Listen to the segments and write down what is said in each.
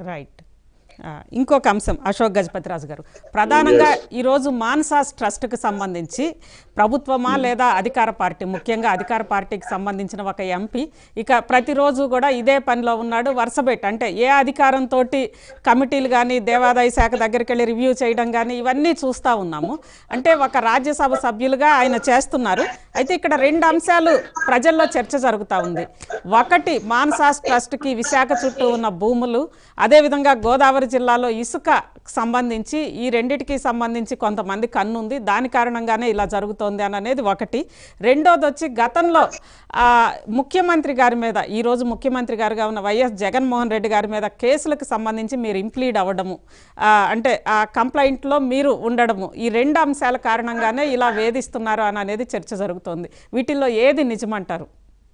Right. ఇంకొక అంశం అశోక్ గజపతిరాజు గారు, ప్రధానంగా ఈరోజు మాన్సాస్ ట్రస్ట్కి సంబంధించి ప్రభుత్వమా లేదా అధికార పార్టీ, ముఖ్యంగా అధికార పార్టీకి సంబంధించిన ఒక ఎంపీ ఇక ప్రతిరోజు కూడా ఇదే పనిలో ఉన్నాడు. వరుసబెట్టి అంటే ఏ అధికారంతో కమిటీలు కానీ దేవాదాయ శాఖ దగ్గరికి వెళ్ళి రివ్యూ చేయడం కానీ ఇవన్నీ చూస్తూ ఉన్నాము. అంటే ఒక రాజ్యసభ సభ్యులుగా ఆయన చేస్తున్నారు. అయితే ఇక్కడ రెండు అంశాలు ప్రజల్లో చర్చ జరుగుతూ ఉంది. ఒకటి మాన్సాస్ ట్రస్ట్కి విశాఖ చుట్టూ ఉన్న భూములు, అదేవిధంగా గోదావరి జిల్లాలో ఇసుక సంబంధించి ఈ రెండిటికి సంబంధించి కొంతమంది కన్నుంది, దాని కారణంగానే ఇలా జరుగుతోంది అని అనేది ఒకటి. రెండోది వచ్చి గతంలో ముఖ్యమంత్రి గారి మీద, ఈరోజు ముఖ్యమంత్రి గారుగా ఉన్న వైఎస్ జగన్మోహన్ రెడ్డి గారి మీద కేసులకు సంబంధించి మీరు ఇంప్లీడ్ అవ్వడము, అంటే ఆ కంప్లైంట్లో మీరు ఉండడము, ఈ రెండు అంశాల కారణంగానే ఇలా వేధిస్తున్నారు అని అనేది చర్చ జరుగుతోంది. వీటిల్లో ఏది నిజమంటారు?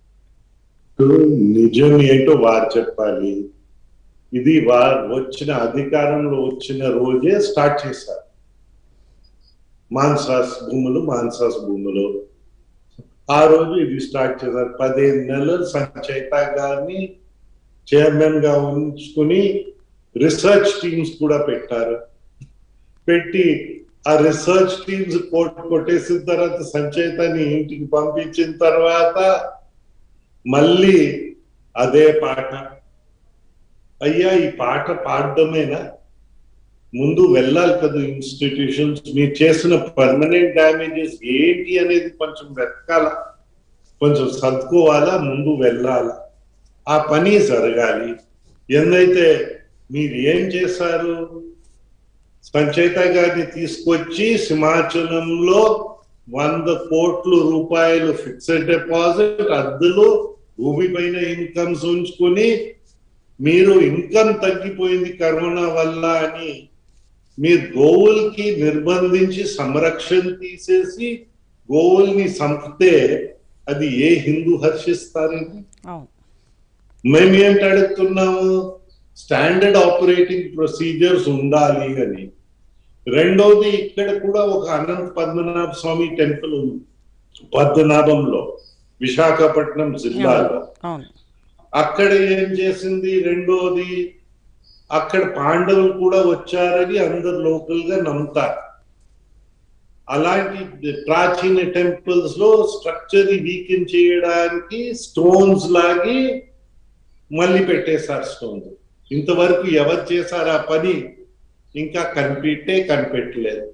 నిజం ఏంటో వారు చెప్పాలి. ఇది వారు వచ్చిన అధికారంలో వచ్చిన రోజే స్టార్ట్ చేశారు. మాన్సాస్ భూములు ఆ రోజు ఇది స్టార్ట్ చేశారు. 15 నెలలు సంచయిత గారిని చైర్మన్ గా ఉంచుకుని రీసెర్చ్ టీమ్స్ కూడా పెట్టారు. పెట్టి ఆ రీసెర్చ్ టీమ్స్ కొట్టేసిన తర్వాత సంచయితని ఇంటికి పంపించిన తర్వాత మళ్ళీ అదే పాట, అయ్యా ఈ పాట పాడడమేనా, ముందు వెళ్ళాలి కదా ఇన్స్టిట్యూషన్స్, మీరు చేసిన పర్మనెంట్ డ్యామేజెస్ ఏంటి అనేది కొంచెం వెతకాల, కొంచెం సర్దుకోవాలా, ముందు వెళ్ళాలా, ఆ పని జరగాలి. ఎందైతే మీరు ఏం చేశారు, సంచయిత గారిని తీసుకొచ్చి సింహాచలంలో 100 కోట్ల రూపాయలు ఫిక్స్డ్ డిపాజిట్, అద్దెలు, భూమి పైన ఇన్కమ్స్ ఉంచుకొని మీరు ఇన్కమ్ తగ్గిపోయింది కరోనా వల్ల అని మీరు గోవులకి నిర్బంధించి సంరక్షణ తీసేసి గోవుల్ని చంపితే అది ఏ హిందూ హర్షిస్తారని మేము ఏంటి అడుగుతున్నాము? స్టాండర్డ్ ఆపరేటింగ్ ప్రొసీజర్స్ ఉండాలి అని. రెండోది, ఇక్కడ కూడా ఒక అనంత పద్మనాభ స్వామి టెంపుల్ ఉంది పద్మనాభంలో, విశాఖపట్నం జిల్లాలో. అక్కడ ఏం చేసింది? రెండోది, అక్కడ పాండవులు కూడా వచ్చారని అందరు లోకల్ గా నమ్ముతారు. అలాంటి ప్రాచీన టెంపుల్స్ లో స్ట్రక్చర్ వీకెన్ చేయడానికి స్టోన్స్ లాగి మళ్ళీ పెట్టేశారు స్టోన్స్. ఇంతవరకు ఎవరు చేశారు ఆ పని? ఇంకా కనిపెట్టలేదు.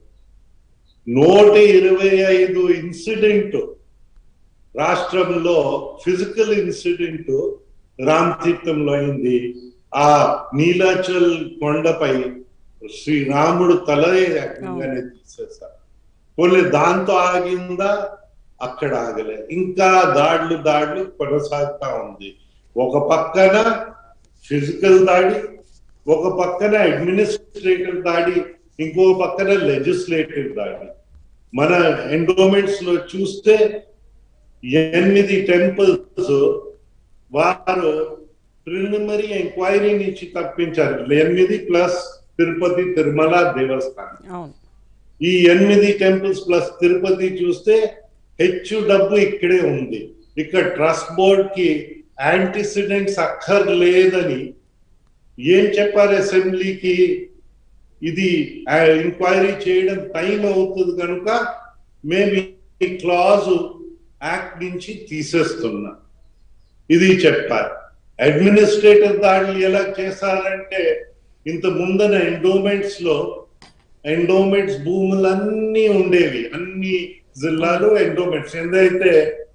125 ఇన్సిడెంట్ రాష్ట్రంలో ఫిజికల్ ఇన్సిడెంట్ రామతీర్థంలో అయింది. ఆ నీలాచల్ కొండపై శ్రీరాముడు తలనే అగ్నిగానే తీసేశారు. కొన్ని దాంతో ఆగిందా? అక్కడ ఆగలే. ఇంకా దాడులు కొనసాగుతా ఉంది. ఒక పక్కన ఫిజికల్ దాడి, ఒక పక్కన అడ్మినిస్ట్రేటివ్ దాడి, ఇంకో పక్కన లెజిస్లేటివ్ దాడి. మన ఎండోమెంట్స్ లో చూస్తే 8 టెంపుల్స్ వారు ప్రిలిమినరీ ఎంక్వైరీ నుంచి తప్పించారు. 8 ప్లస్ తిరుపతి తిరుమల దేవస్థానం. ఈ 8 టెంపుల్స్ ప్లస్ తిరుపతి చూస్తే హెచ్చు డబ్బు ఇక్కడే ఉంది. ఇక్కడ ట్రస్ట్ బోర్డ్ కి యాంటిసిడెంట్స్ అక్కర్లేదని ఏం చెప్పారు అసెంబ్లీకి? ఇది ఎంక్వైరీ చేయడం టైం అవుతుంది కనుక మేము ఈ క్లాజు యాక్ట్ నుంచి తీసేస్తున్నాం, ఇది చెప్పారు. అడ్మినిస్ట్రేటివ్ దాడులు ఎలా చేశారంటే, ఇంత ముందన ఎండోమెంట్స్ భూములన్నీ ఉండేవి, అన్ని జిల్లాలు ఎండోమెంట్స్. ఏదైతే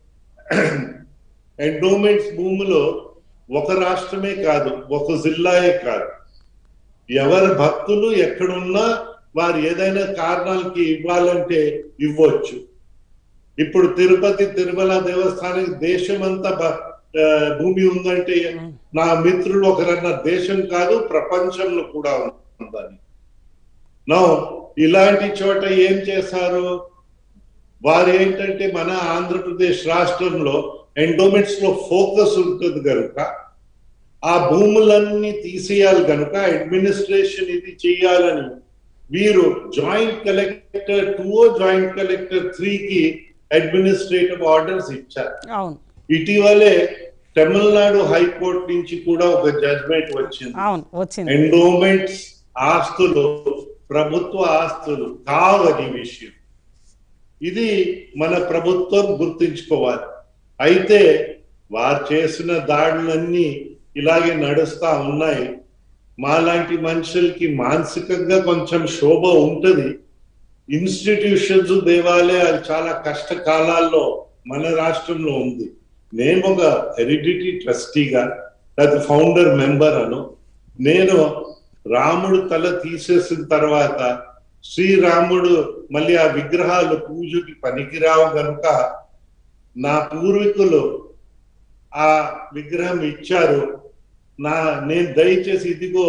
ఎండోమెంట్స్ భూములో ఒక రాష్ట్రమే కాదు, ఒక జిల్లాయే కాదు, ఎవరి భక్తులు ఎక్కడున్నా వారు ఏదైనా కారణాలకి ఇవ్వాలంటే ఇవ్వచ్చు. ఇప్పుడు తిరుపతి తిరుమల దేవస్థానానికి దేశమంతా భూమి ఉందంటే నా మిత్రులు ఒకరన్న దేశం కాదు ప్రపంచంలో కూడా ఉందని. నా ఇలాంటి చోట ఏం చేశారు వారు ఏంటంటే, మన ఆంధ్రప్రదేశ్ రాష్ట్రంలో ఎండోమెంట్స్ లో ఫోకస్ ఉంటుంది కనుక ఆ భూములన్నీ తీసేయాలి కనుక అడ్మినిస్ట్రేషన్ ఇది చేయాలని వీరు జాయింట్ కలెక్టర్ 2 జాయింట్ కలెక్టర్ 3 కి అడ్మినిస్ట్రేటివ్ ఆర్డర్స్ ఇచ్చారు. ఇటీవలే తమిళనాడు హైకోర్టు నుంచి కూడా ఒక జడ్జ్మెంట్ వచ్చింది. అవును, వచ్చింది. ఎండోమెంట్స్ ఆస్తులు ప్రభుత్వ ఆస్తులు కావని విషయం ఇది మన ప్రభుత్వం గుర్తించుకోవాలి. అయితే వారు చేసిన దాడులన్నీ ఇలాగే నడుస్తా ఉన్నాయి. మాలాంటి మనుషులకి మానసికంగా కొంచెం శోభ ఉంటది. ఇన్స్టిట్యూషన్స్, దేవాలయాలు చాలా కష్టకాలాల్లో మన రాష్ట్రంలో ఉంది. నేను ఒక హెరిడిటీ ట్రస్టీగా లేదా ఫౌండర్ మెంబర్ అను. నేను రాముడు తల తీసేసిన తర్వాత శ్రీరాముడు మళ్ళీ ఆ విగ్రహాలు పూజకి పనికిరావు కనుక నా పూర్వీకులు ఆ విగ్రహం ఇచ్చారు. నేను దయచేసి ఇదిగో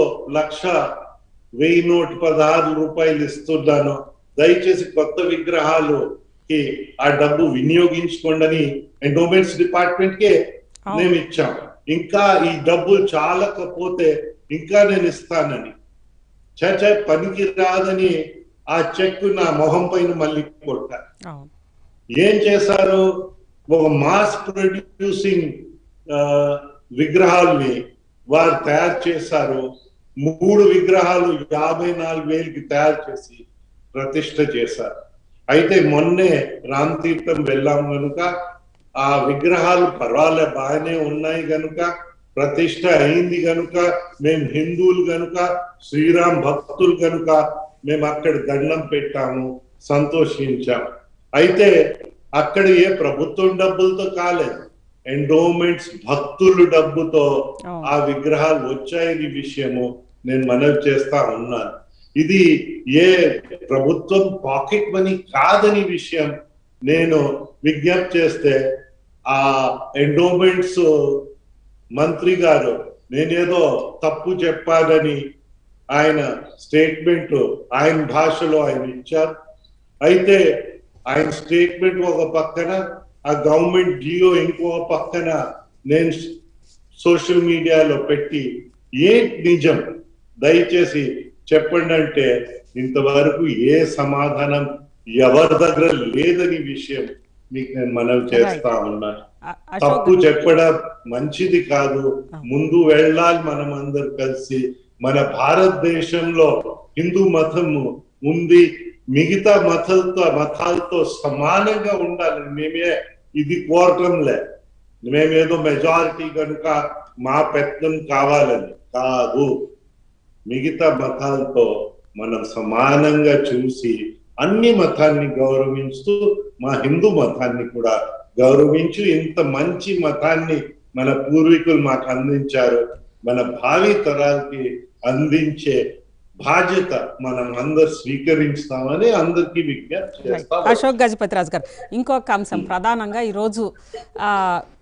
1,1016 రూపాయలు ఇస్తున్నాను, దయచేసి కొత్త విగ్రహాలుకి ఆ డబ్బు వినియోగించుకోండి అని ఎండోమెంట్స్ డిపార్ట్మెంట్ కే మేము ఇచ్చాం. ఇంకా ఈ డబ్బులు చాలకపోతే ఇంకా నేను ఇస్తానని పనికి రాదని ఆ చెక్ నా మొహం పైన మళ్ళీ కొట్టారు. ఏం చేశారు? ఒక మాస్ ప్రొడ్యూసింగ్ విగ్రహాల్ని వారు తయారు చేశారు. 3 విగ్రహాలు 54,000కి తయారు చేసి ప్రతిష్ఠ చేశారు. అయితే మొన్నే రామ్ తీర్థం వెళ్ళాం కనుక ఆ విగ్రహాలు పర్వాలే బాగానే ఉన్నాయి కనుక, ప్రతిష్ఠ అయింది కనుక, మేము హిందువులు కనుక, శ్రీరామ్ భక్తులు కనుక మేము అక్కడ దండం పెట్టాము, సంతోషించాము. అయితే అక్కడ ఏ ప్రభుత్వం డబ్బులతో కాలేదు, ఎండోమెంట్స్ భక్తులు డబ్బుతో ఆ విగ్రహాలు వచ్చాయని విషయము నేను మనవి చేస్తా ఉన్నాను. ఇది ఏ ప్రభుత్వం పాకెట్ మనీ కాదని విషయం నేను విజ్ఞప్తి చేస్తే, ఆ ఎండోమెంట్స్ మంత్రి గారు నేనేదో తప్పు చెప్పానని ఆయన స్టేట్మెంట్ ఆయన భాషలో ఆయన ఇచ్చారు. అయితే ఆయన స్టేట్మెంట్ ఒక పక్కన, ఆ గవర్నమెంట్ జియో ఇంకో పక్కన నేను సోషల్ మీడియాలో పెట్టి ఏంటి నిజం దయచేసి చెప్పండి అంటే ఇంతవరకు ఏ సమాధానం ఎవరి దగ్గర లేదని విషయం మీకు నేను మనవి చేస్తా ఉన్నాను. తప్పు చెప్పడం మంచిది కాదు, ముందు వెళ్ళాలి మనం అందరు కలిసి. మన భారతదేశంలో హిందూ మతము ఉంది, మిగతా మతాలతో సమానంగా ఉండాలి. మేమే ఇది కోరటంలే, మేమేదో మెజారిటీ కనుక మా పెత్తనం కావాలని కాదు. మిగతా మతాలతో మనం సమానంగా చూసి అన్ని మతాన్ని గౌరవిస్తూ మా హిందూ మతాన్ని కూడా గౌరవించు. ఇంత మంచి మతాన్ని మన పూర్వీకులు మాకు అందించారు, మన భావి తరాలకి అందించే బాధ్యత మనం అందరు స్వీకరిస్తామని అందరికీ విజ్ఞప్తి చేస్తాం. అశోక్ గజపతిరాజు గారు, ఇంకొక అంశం ప్రధానంగా ఈరోజు